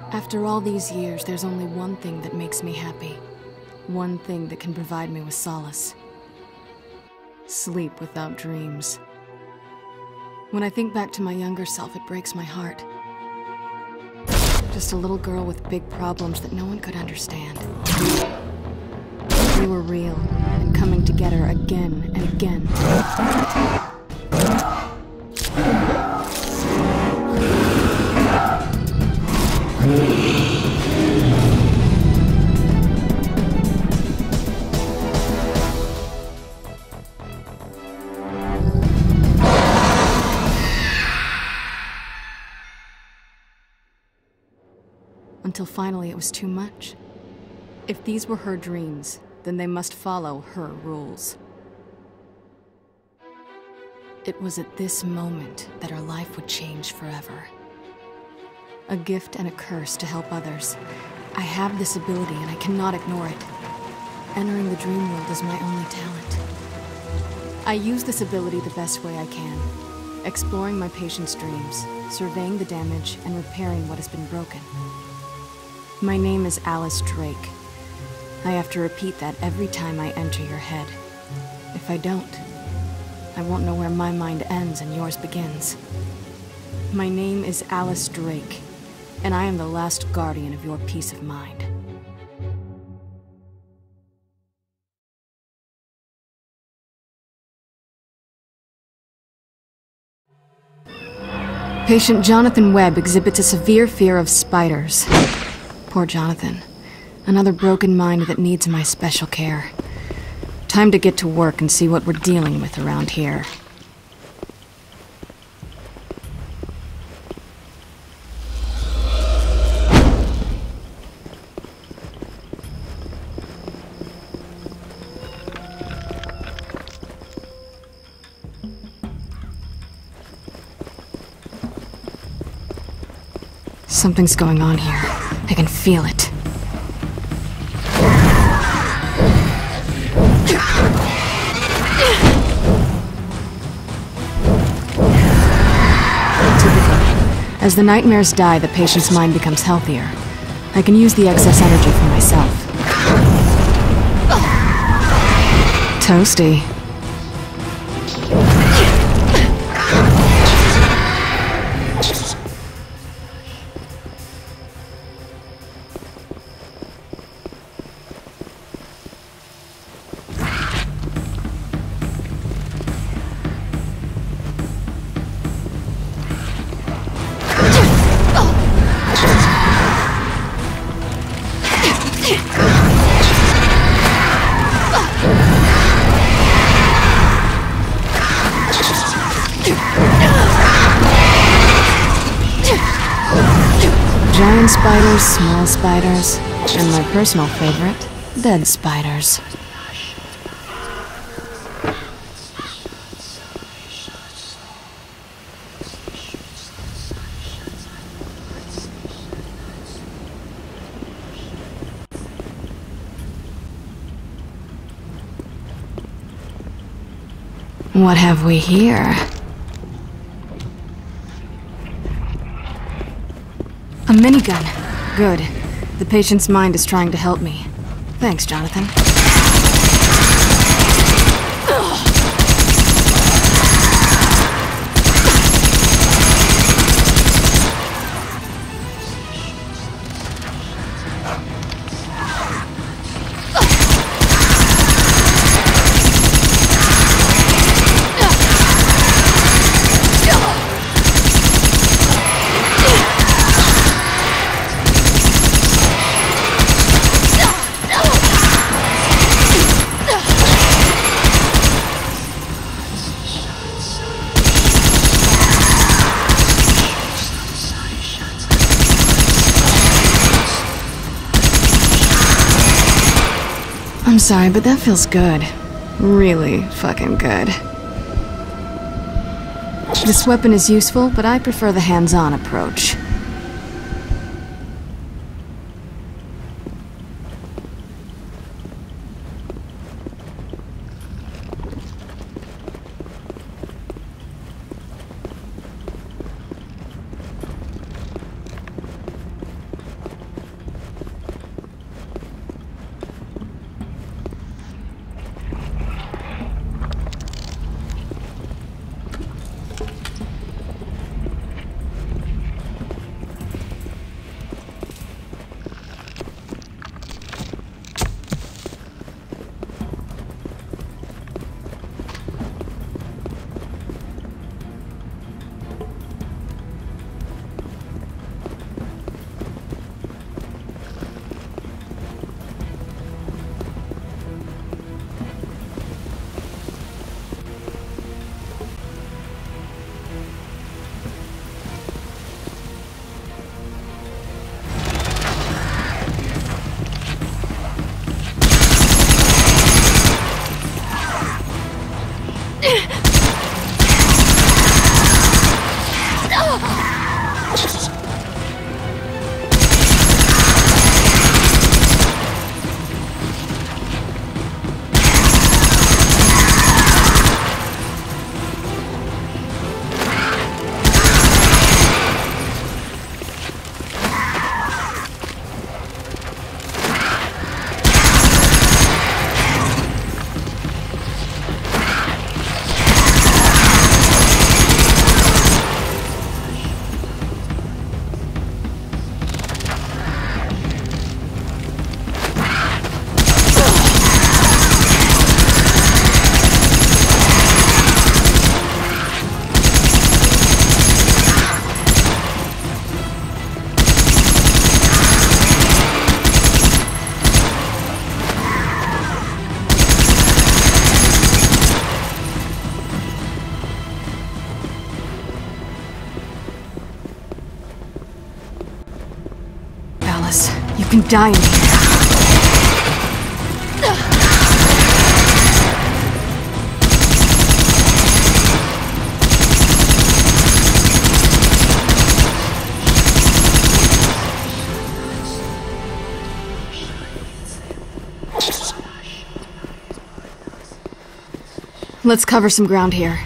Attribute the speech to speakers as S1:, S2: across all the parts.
S1: After all these years, there's only one thing that makes me happy. One thing that can provide me with solace. Sleep without dreams. When I think back to my younger self, it breaks my heart. Just a little girl with big problems that no one could understand. We were real, and coming together again and again. Until finally it was too much. If these were her dreams, then they must follow her rules. It was at this moment that her life would change forever. A gift and a curse to help others. I have this ability and I cannot ignore it. Entering the dream world is my only talent. I use this ability the best way I can, exploring my patient's dreams, surveying the damage, and repairing what has been broken. My name is Alice Drake. I have to repeat that every time I enter your head. If I don't, I won't know where my mind ends and yours begins. My name is Alice Drake, and I am the last guardian of your peace of mind. Patient Jonathan Webb exhibits a severe fear of spiders. Poor Jonathan. Another broken mind that needs my special care. Time to get to work and see what we're dealing with around here. Something's going on here. I can feel it. As the nightmares die, the patient's mind becomes healthier. I can use the excess energy for myself. Toasty. Giant spiders, small spiders, and my personal favorite, dead spiders. What have we here? A minigun. Good. The patient's mind is trying to help me. Thanks, Jonathan. I'm sorry, but that feels good. Really fucking good. This weapon is useful, but I prefer the hands-on approach. can die in here. Let's cover some ground here.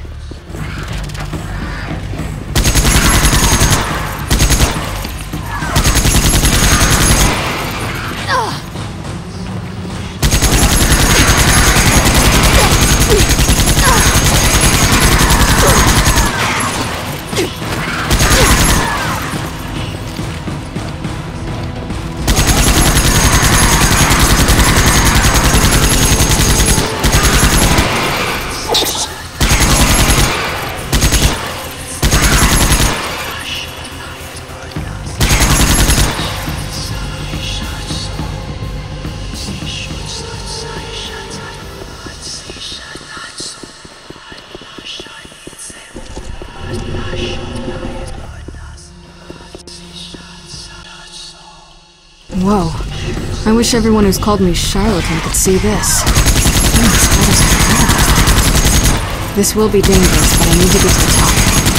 S1: Whoa. I wish everyone who's called me charlatan could see this. This will be dangerous, but I need to get to the top.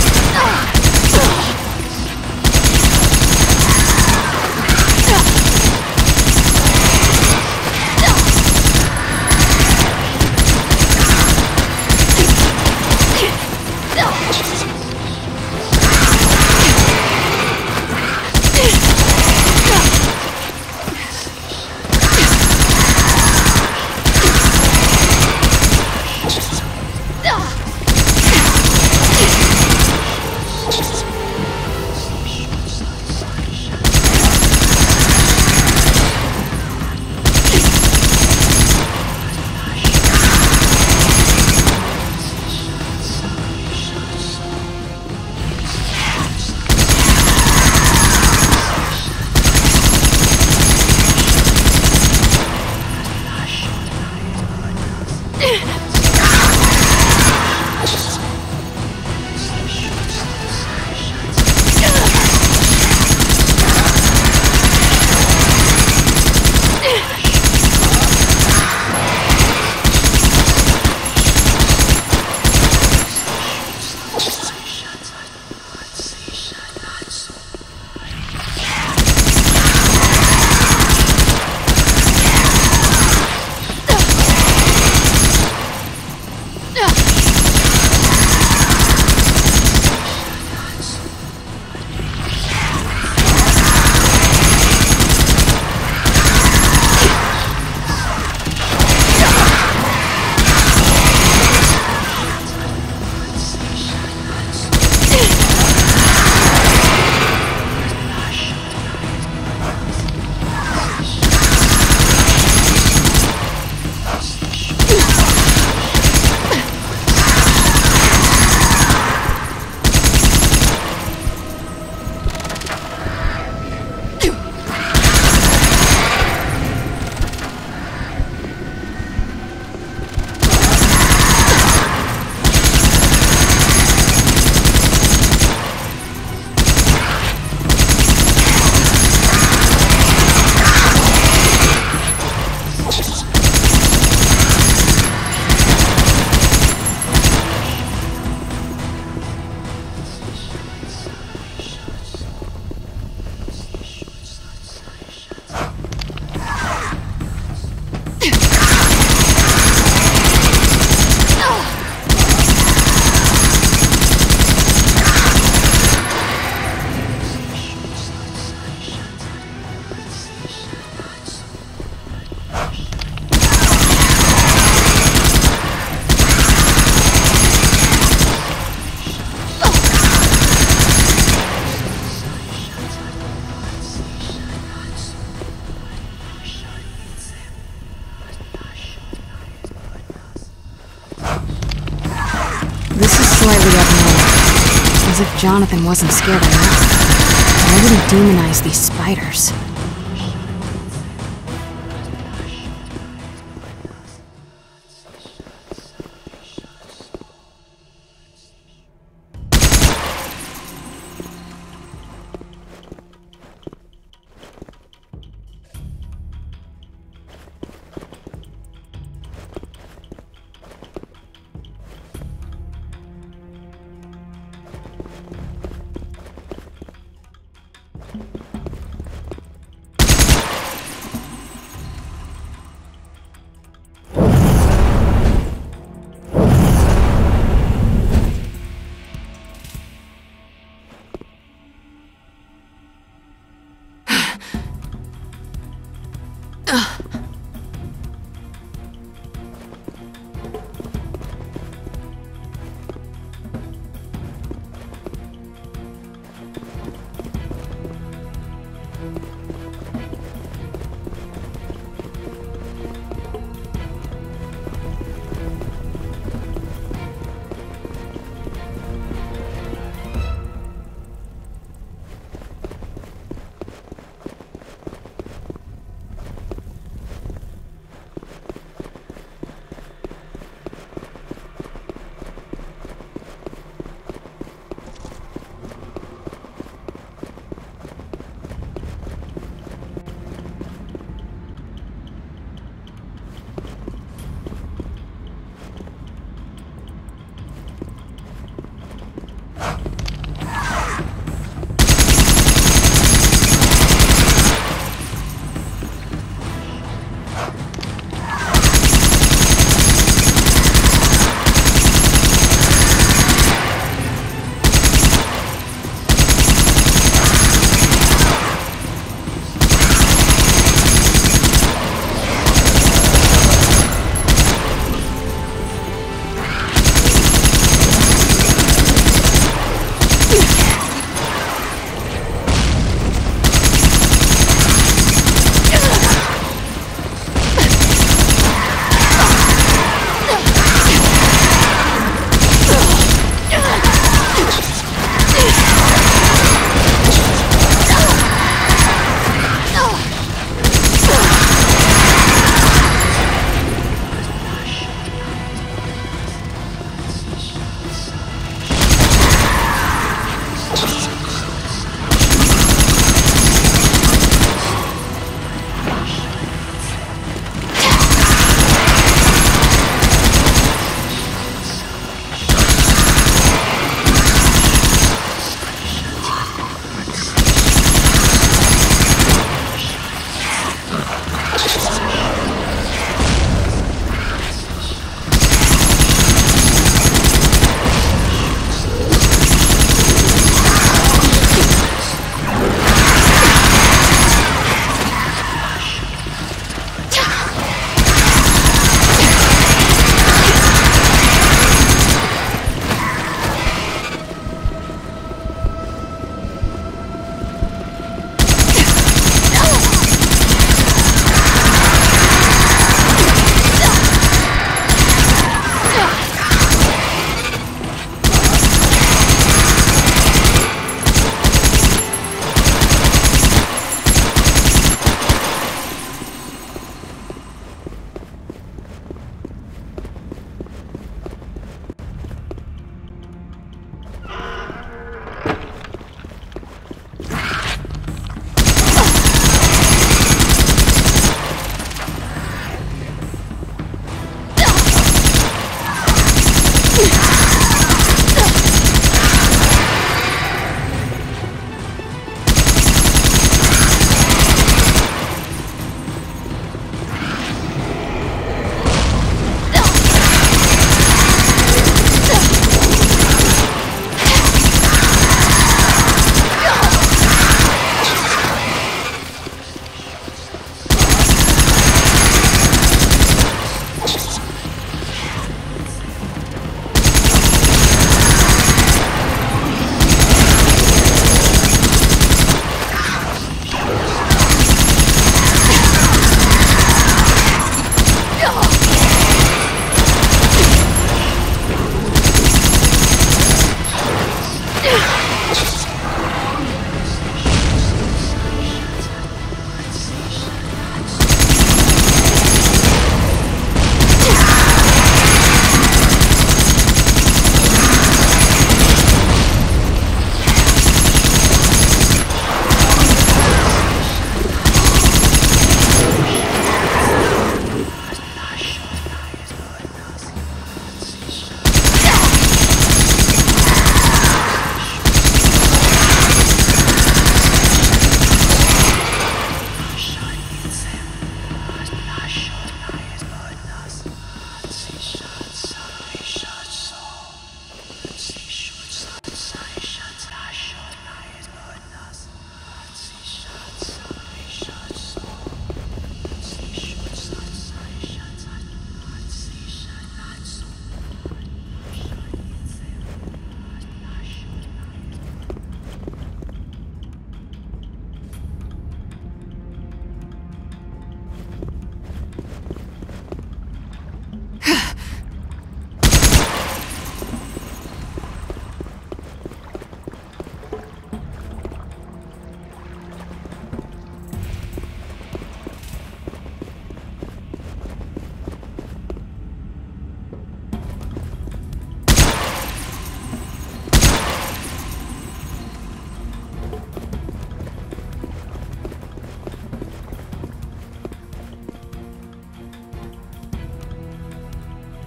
S1: Slightly abnormal. As if Jonathan wasn't scared enough. Why would he demonize these spiders?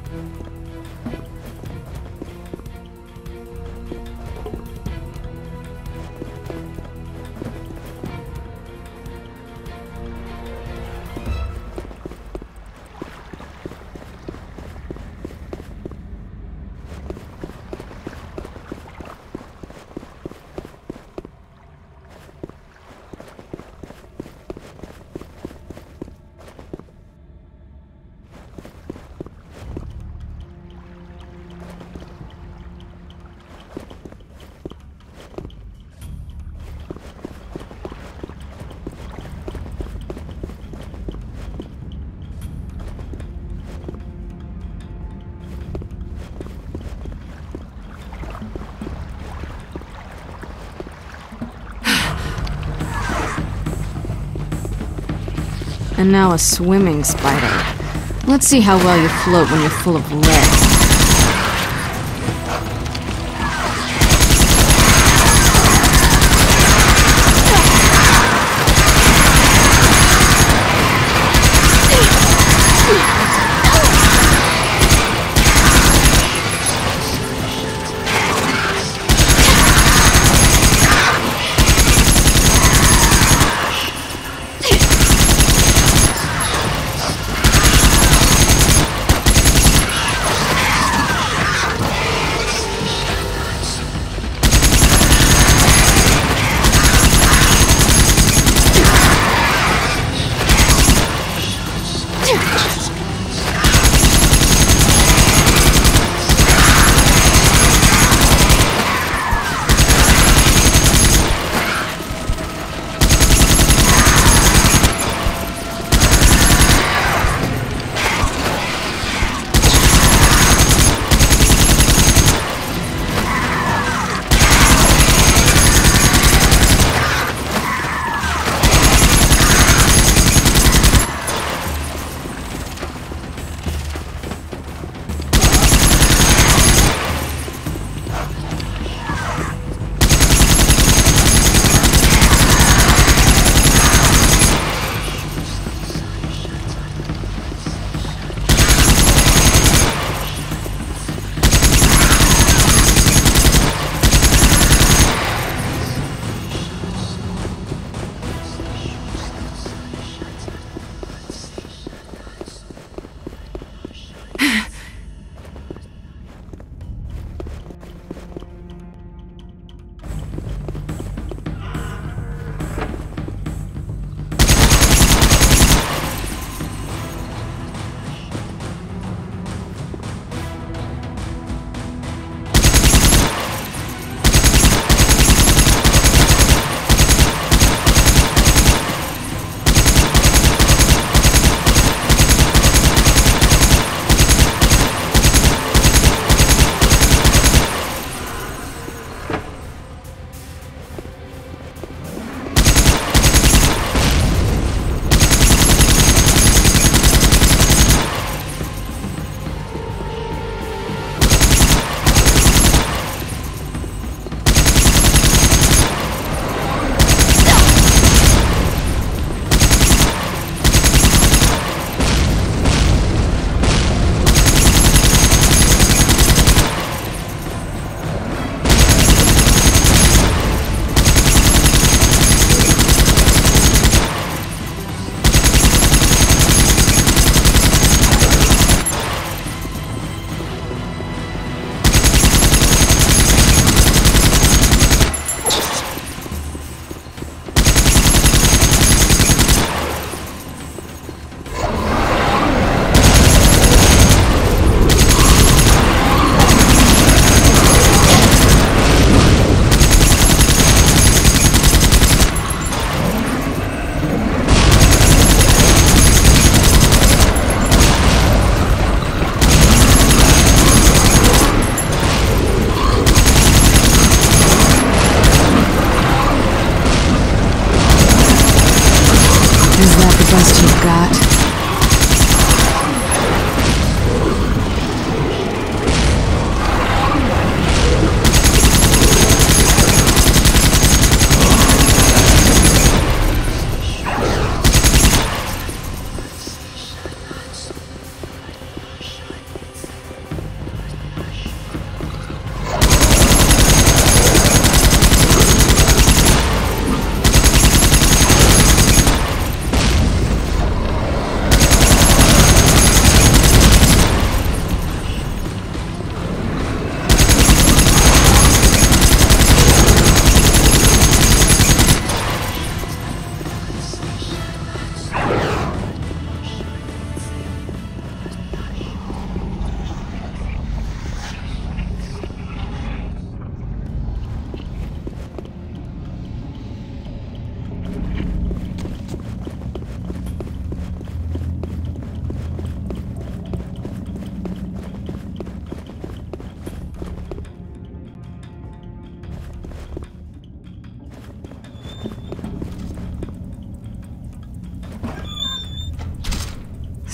S1: And now a swimming spider. Let's see how well you float when you're full of lead.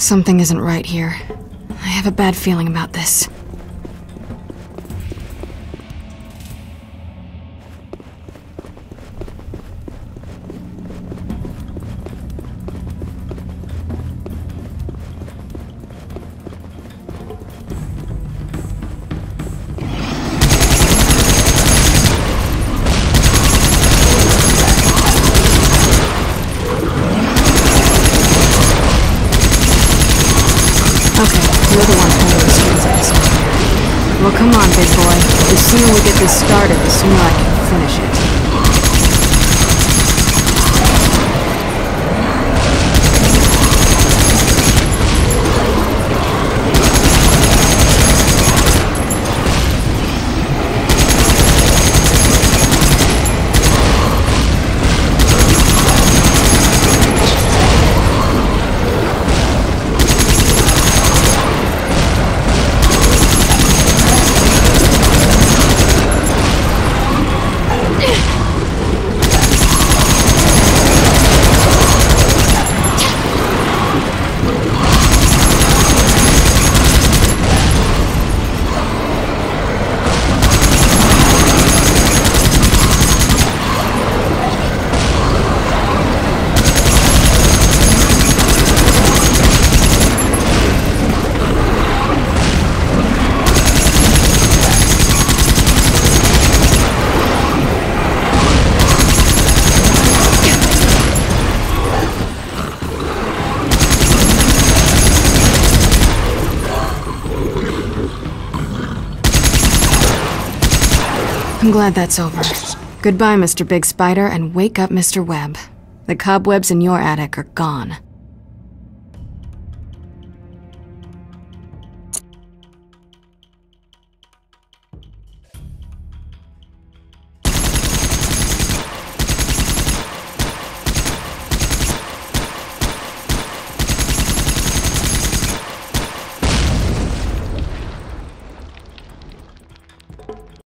S1: Something isn't right here. I have a bad feeling about this. Okay, you're the one pulling the strings at this moment. Well, come on, big boy. The sooner we get this started, the sooner I can finish it. I'm glad that's over. Goodbye, Mr. Big Spider, and wake up, Mr. Webb. The cobwebs in your attic are gone.